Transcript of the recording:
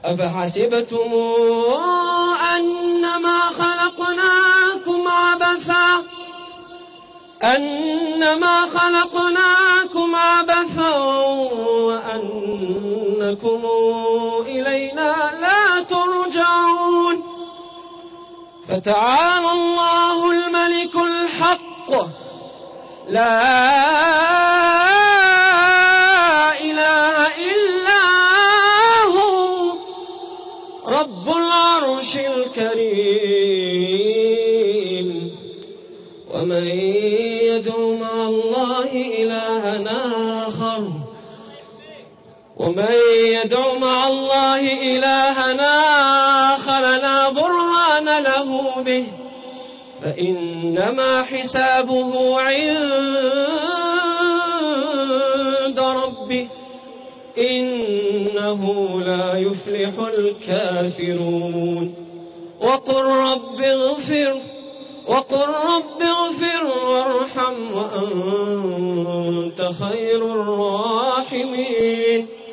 أفحسبتم أنما خلقناكم عبثا وأنكم إلينا لا ترجعون فتعالى الله الملك الحق لا إله إلا هو رب العرش الكريم ومن يدعو مع الله إلهنا آخر لا برهان له به فإنما حسابه عند ربه إنه لا يفلح الكافرون وقل رب اغفر وارحم وأنت خير الراحمين